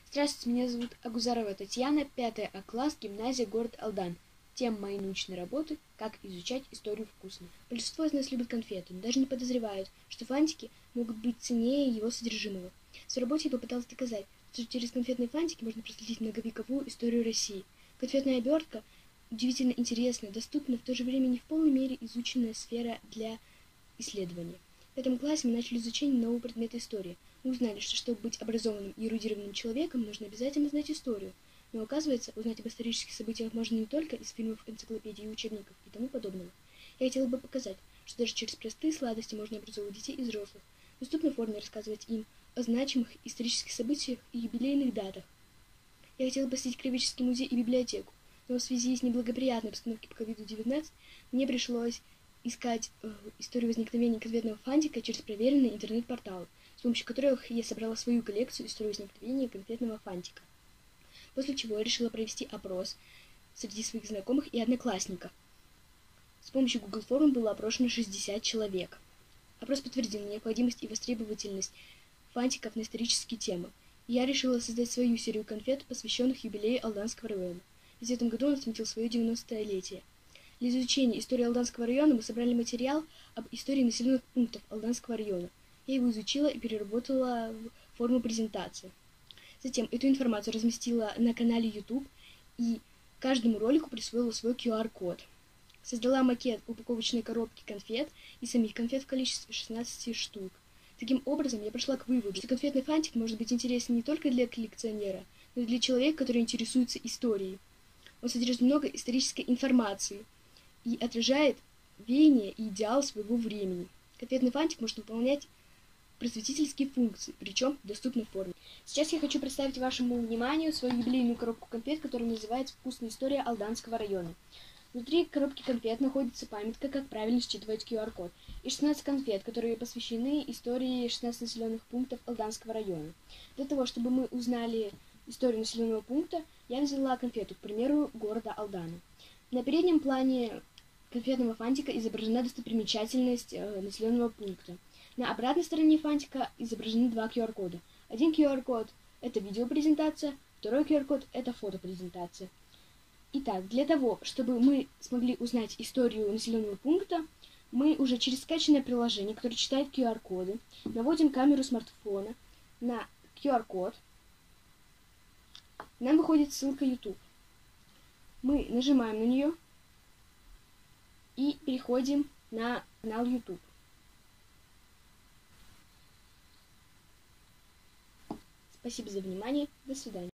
Здравствуйте, меня зовут Агузарова Татьяна, 5 А класс, гимназия, город Алдан. Тема моей научной работы – как изучать историю вкусно. Большинство из нас любит конфеты, но даже не подозревают, что фантики могут быть ценнее его содержимого. В своей работе я попыталась доказать, что через конфетные фантики можно проследить многовековую историю России. Конфетная обертка удивительно интересная, доступна, в то же время не в полной мере изученная сфера для исследования. В 5 классе мы начали изучение нового предмета истории. Мы узнали, что чтобы быть образованным и эрудированным человеком, нужно обязательно знать историю. Но оказывается, узнать об исторических событиях можно не только из фильмов, энциклопедий, учебников и тому подобного. Я хотела бы показать, что даже через простые сладости можно образовывать детей и взрослых, в доступной форме рассказывать им о значимых исторических событиях и юбилейных датах. Я хотела посетить Краеведческий музей и библиотеку, но в связи с неблагоприятной обстановкой по COVID-19 мне пришлось искать историю возникновения конфетного фантика через проверенные интернет-порталы, с помощью которых я собрала свою коллекцию истории возникновения конфетного фантика. После чего я решила провести опрос среди своих знакомых и одноклассников. С помощью Google форм было опрошено 60 человек. Опрос подтвердил необходимость и востребовательность фантиков на исторические темы. И я решила создать свою серию конфет, посвященных юбилею Алданского района. Ведь в этом году он отметил свое 90-летие. Для изучения истории Алданского района мы собрали материал об истории населенных пунктов Алданского района. Я его изучила и переработала в форму презентации. Затем эту информацию разместила на канале YouTube и каждому ролику присвоила свой QR-код. Создала макет упаковочной коробки конфет и самих конфет в количестве 16 штук. Таким образом, я пришла к выводу, что конфетный фантик может быть интересен не только для коллекционера, но и для человека, который интересуется историей. Он содержит много исторической информации и отражает веяние и идеал своего времени. Конфетный фантик может выполнять просветительские функции, причем в доступной форме. Сейчас я хочу представить вашему вниманию свою юбилейную коробку конфет, которая называется «Вкусная история Алданского района». Внутри коробки конфет находится памятка, как правильно считывать QR-код, и 16 конфет, которые посвящены истории 16 населенных пунктов Алданского района. Для того, чтобы мы узнали историю населенного пункта, я взяла конфету, к примеру, города Алдана. На переднем плане конфетного фантика изображена достопримечательность населенного пункта. На обратной стороне фантика изображены два QR-кода. Один QR-код – это видеопрезентация, второй QR-код – это фотопрезентация. Итак, для того, чтобы мы смогли узнать историю населенного пункта, мы уже через скачанное приложение, которое читает QR-коды, наводим камеру смартфона на QR-код. Нам выходит ссылка YouTube. Мы нажимаем на нее и переходим на канал YouTube. Спасибо за внимание. До свидания.